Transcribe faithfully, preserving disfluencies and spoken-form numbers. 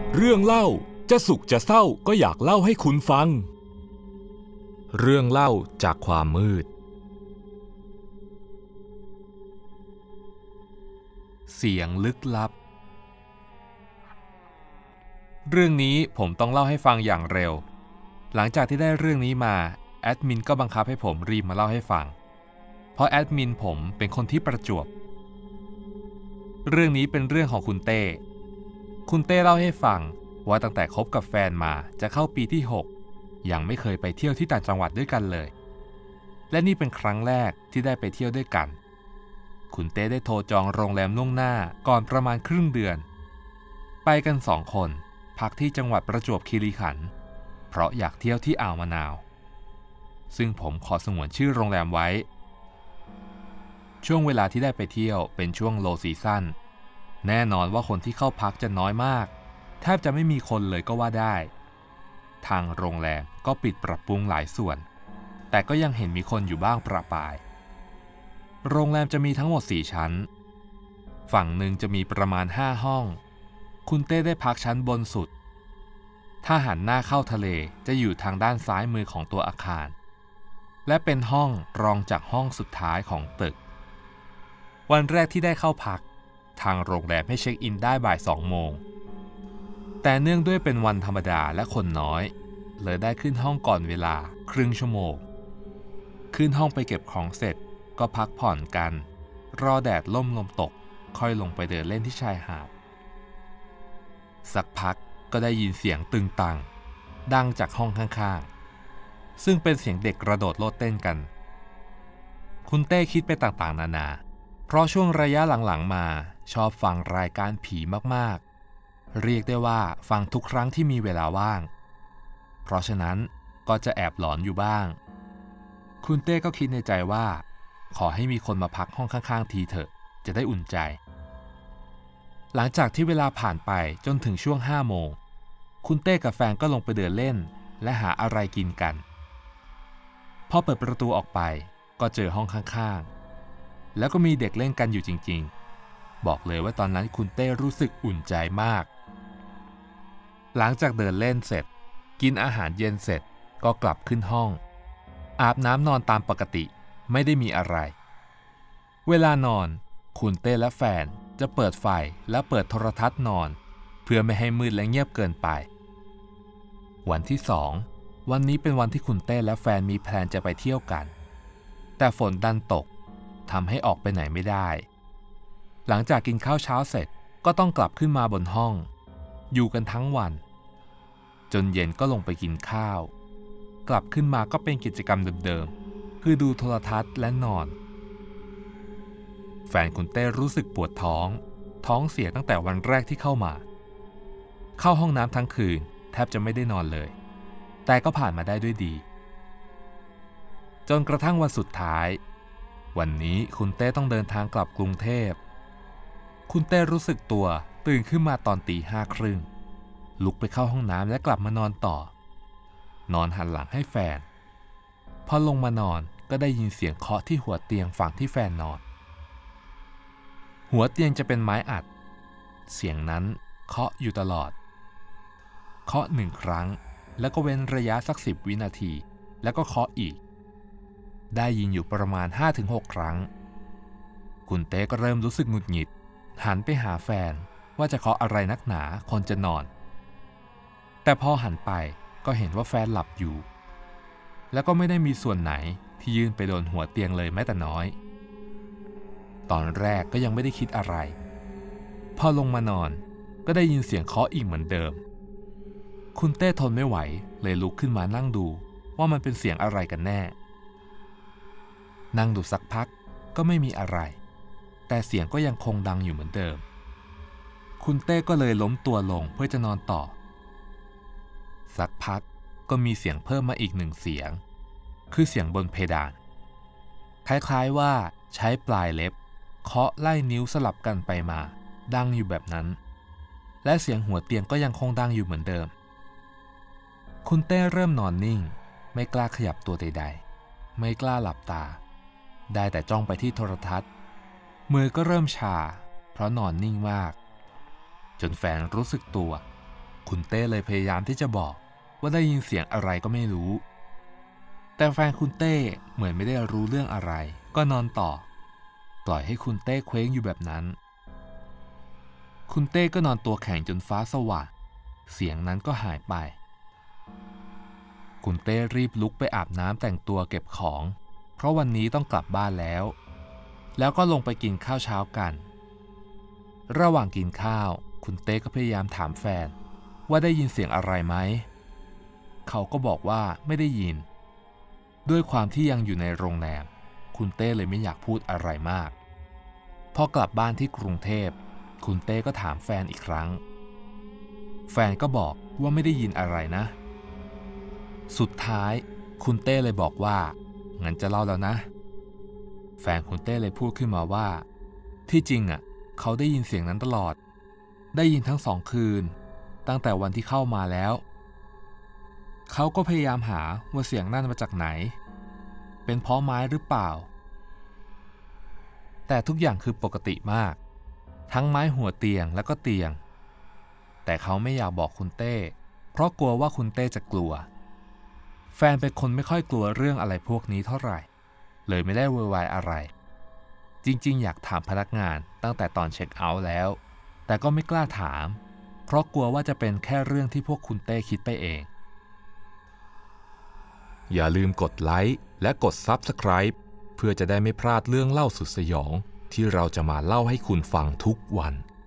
เรื่องเล่าจะสุขจะเศร้าก็อยากเล่าให้คุณฟังเรื่องเล่าจากความมืดเสียงลึกลับเรื่องนี้ผมต้องเล่าให้ฟังอย่างเร็วหลังจากที่ได้เรื่องนี้มาแอดมินก็บังคับให้ผมรีบมาเล่าให้ฟังเพราะแอดมินผมเป็นคนที่ประจวบเรื่องนี้เป็นเรื่องของคุณเต้คุณเต้เล่าให้ฟังว่าตั้งแต่คบกับแฟนมาจะเข้าปีที่หกยังไม่เคยไปเที่ยวที่ต่างจังหวัดด้วยกันเลยและนี่เป็นครั้งแรกที่ได้ไปเที่ยวด้วยกันคุณเต้ได้โทรจองโรงแรมล่วงหน้าก่อนประมาณครึ่งเดือนไปกันสองคนพักที่จังหวัดประจวบคีรีขันธ์เพราะอยากเที่ยวที่อ่าวมะนาวซึ่งผมขอสงวนชื่อโรงแรมไว้ช่วงเวลาที่ได้ไปเที่ยวเป็นช่วงโลซีซั่นแน่นอนว่าคนที่เข้าพักจะน้อยมากแทบจะไม่มีคนเลยก็ว่าได้ทางโรงแรมก็ปิดปรับปรุงหลายส่วนแต่ก็ยังเห็นมีคนอยู่บ้างประปรายโรงแรมจะมีทั้งหมดสี่ชั้นฝั่งหนึ่งจะมีประมาณห้าห้องคุณเต้ได้พักชั้นบนสุดถ้าหันหน้าเข้าทะเลจะอยู่ทางด้านซ้ายมือของตัวอาคารและเป็นห้องรองจากห้องสุดท้ายของตึกวันแรกที่ได้เข้าพักทางโรงแรมให้เช็คอินได้บ่ายสองโมงแต่เนื่องด้วยเป็นวันธรรมดาและคนน้อยเลยได้ขึ้นห้องก่อนเวลาครึ่งชั่วโมงขึ้นห้องไปเก็บของเสร็จก็พักผ่อนกันรอแดดล่มลมตกค่อยลงไปเดินเล่นที่ชายหาดสักพักก็ได้ยินเสียงตึงตังดังจากห้องข้างๆซึ่งเป็นเสียงเด็กกระโดดโลดเต้นกันคุณเต้คิดไปต่างๆนานาเพราะช่วงระยะหลังๆมาชอบฟังรายการผีมากๆเรียกได้ว่าฟังทุกครั้งที่มีเวลาว่างเพราะฉะนั้นก็จะแอบหลอนอยู่บ้างคุณเต้ก็คิดในใจว่าขอให้มีคนมาพักห้องข้างๆทีเถอะจะได้อุ่นใจหลังจากที่เวลาผ่านไปจนถึงช่วงห้าโมงคุณเต้กับแฟนก็ลงไปเดินเล่นและหาอะไรกินกันพอเปิดประตูออกไปก็เจอห้องข้างๆแล้วก็มีเด็กเล่นกันอยู่จริงๆบอกเลยว่าตอนนั้นคุณเต้รู้สึกอุ่นใจมากหลังจากเดินเล่นเสร็จกินอาหารเย็นเสร็จก็กลับขึ้นห้องอาบน้ำนอนตามปกติไม่ได้มีอะไรเวลานอนคุณเต้และแฟนจะเปิดไฟและเปิดโทรทัศน์นอนเพื่อไม่ให้มืดและเงียบเกินไปวันที่สองวันนี้เป็นวันที่คุณเต้และแฟนมีแพลนจะไปเที่ยวกันแต่ฝนดันตกทำให้ออกไปไหนไม่ได้หลังจากกินข้าวเช้าเสร็จก็ต้องกลับขึ้นมาบนห้องอยู่กันทั้งวันจนเย็นก็ลงไปกินข้าวกลับขึ้นมาก็เป็นกิจกรรมเดิมๆคือดูโทรทัศน์และนอนแฟนคุณเต้รู้สึกปวดท้องท้องเสียตั้งแต่วันแรกที่เข้ามาเข้าห้องน้ำทั้งคืนแทบจะไม่ได้นอนเลยแต่ก็ผ่านมาได้ด้วยดีจนกระทั่งวันสุดท้ายวันนี้คุณเต้ต้องเดินทางกลับกรุงเทพคุณเต้รู้สึกตัวตื่นขึ้นมาตอนตีห้าครึ่งลุกไปเข้าห้องน้ำและกลับมานอนต่อนอนหันหลังให้แฟนพอลงมานอนก็ได้ยินเสียงเคาะที่หัวเตียงฝั่งที่แฟนนอนหัวเตียงจะเป็นไม้อัดเสียงนั้นเคาะอยู่ตลอดเคาะหนึ่งครั้งแล้วก็เว้นระยะสักสิบวินาทีแล้วก็เคาะอีกได้ยินอยู่ประมาณ ห้าถึงหก ครั้งคุณเต้ก็เริ่มรู้สึกหงุดหงิดหันไปหาแฟนว่าจะเคาะอะไรนักหนาคนจะนอนแต่พอหันไปก็เห็นว่าแฟนหลับอยู่แล้วก็ไม่ได้มีส่วนไหนที่ยื่นไปโดนหัวเตียงเลยแม้แต่น้อยตอนแรกก็ยังไม่ได้คิดอะไรพอลงมานอนก็ได้ยินเสียงเคาะอีกเหมือนเดิมคุณเต้ทนไม่ไหวเลยลุกขึ้นมานั่งดูว่ามันเป็นเสียงอะไรกันแน่นั่งดูสักพักก็ไม่มีอะไรแต่เสียงก็ยังคงดังอยู่เหมือนเดิมคุณเต้ก็เลยล้มตัวลงเพื่อจะนอนต่อสักพักก็มีเสียงเพิ่มมาอีกหนึ่งเสียงคือเสียงบนเพดานคล้ายๆว่าใช้ปลายเล็บเคาะไล่นิ้วสลับกันไปมาดังอยู่แบบนั้นและเสียงหัวเตียงก็ยังคงดังอยู่เหมือนเดิมคุณเต้เริ่มนอนนิ่งไม่กล้าขยับตัวใดๆไม่กล้าหลับตาได้แต่จ้องไปที่โทรทัศน์มือก็เริ่มชาเพราะนอนนิ่งมากจนแฟนรู้สึกตัวคุณเต้เลยพยายามที่จะบอกว่าได้ยินเสียงอะไรก็ไม่รู้แต่แฟนคุณเต้เหมือนไม่ได้รู้เรื่องอะไรก็นอนต่อปล่อยให้คุณเต้เคว้งอยู่แบบนั้นคุณเต้ก็นอนตัวแข็งจนฟ้าสว่างเสียงนั้นก็หายไปคุณเต้รีบลุกไปอาบน้ำแต่งตัวเก็บของเพราะวันนี้ต้องกลับบ้านแล้วแล้วก็ลงไปกินข้าวเช้ากันระหว่างกินข้าวคุณเต้ก็พยายามถามแฟนว่าได้ยินเสียงอะไรไหมเขาก็บอกว่าไม่ได้ยินด้วยความที่ยังอยู่ในโรงแรมคุณเต้เลยไม่อยากพูดอะไรมากพอกลับบ้านที่กรุงเทพคุณเต้ก็ถามแฟนอีกครั้งแฟนก็บอกว่าไม่ได้ยินอะไรนะสุดท้ายคุณเต้เลยบอกว่างั้นจะเล่าแล้วนะแฟนคุณเต้เลยพูดขึ้นมาว่าที่จริงอ่ะเขาได้ยินเสียงนั้นตลอดได้ยินทั้งสองคืนตั้งแต่วันที่เข้ามาแล้วเขาก็พยายามหาว่าเสียงนั่นมาจากไหนเป็นเพราะไม้หรือเปล่าแต่ทุกอย่างคือปกติมากทั้งไม้หัวเตียงแล้วก็เตียงแต่เขาไม่อยากบอกคุณเต้เพราะกลัวว่าคุณเต้จะกลัวแฟนเป็นคนไม่ค่อยกลัวเรื่องอะไรพวกนี้เท่าไหร่เลยไม่ได้โวยวายอะไรจริงๆอยากถามพนักงานตั้งแต่ตอนเช็คเอาท์แล้วแต่ก็ไม่กล้าถามเพราะกลัวว่าจะเป็นแค่เรื่องที่พวกคุณเต้คิดไปเองอย่าลืมกดไลค์และกด ซับสไครบ์ เพื่อจะได้ไม่พลาดเรื่องเล่าสุดสยองที่เราจะมาเล่าให้คุณฟังทุกวัน